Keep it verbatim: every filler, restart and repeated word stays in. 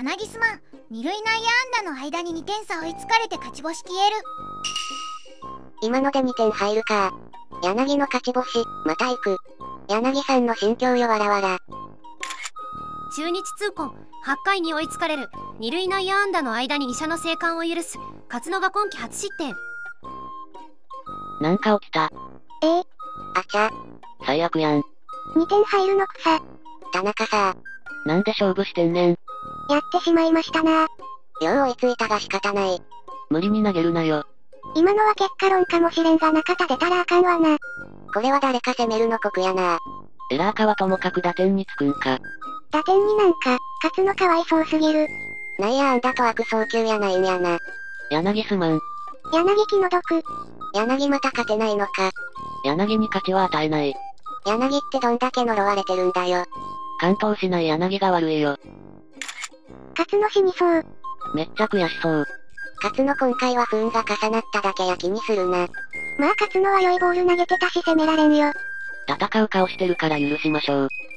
柳すまん。二塁内野安打の間ににてん差追いつかれて勝ち星消える。 今のでにてん入るか。柳の勝ち星、また行く。柳さんの心境よわらわら。 中日痛恨、はっかいに追いつかれる。二塁内野安打の間にに者の生還を許す。勝野が今季初失点。 なんか起きた。 えー、あちゃ。 最悪やん。 にてん入るのくさ。田中さ。 なんで勝負してんねん。 やってしまいましたな。よう追いついたが仕方ない。 無理に投げるなよ。 今のは結果論かもしれんが中田出たらあかんわな。これは誰か攻めるの酷やな。 エラーかはともかく打点につくんか。 打点になんか、勝つのかわいそうすぎる。内野安打と悪送球やないんやな。 柳すまん。 柳気の毒。柳また勝てないのか。 柳に勝ちは与えない。 柳ってどんだけ呪われてるんだよ。 完投しない柳が悪いよ。 勝の死にそう。 めっちゃ悔しそう。 勝の今回は不運が重なっただけや気にするな。まあ勝のは良いボール投げてたし攻められんよ。 戦う顔してるから許しましょう。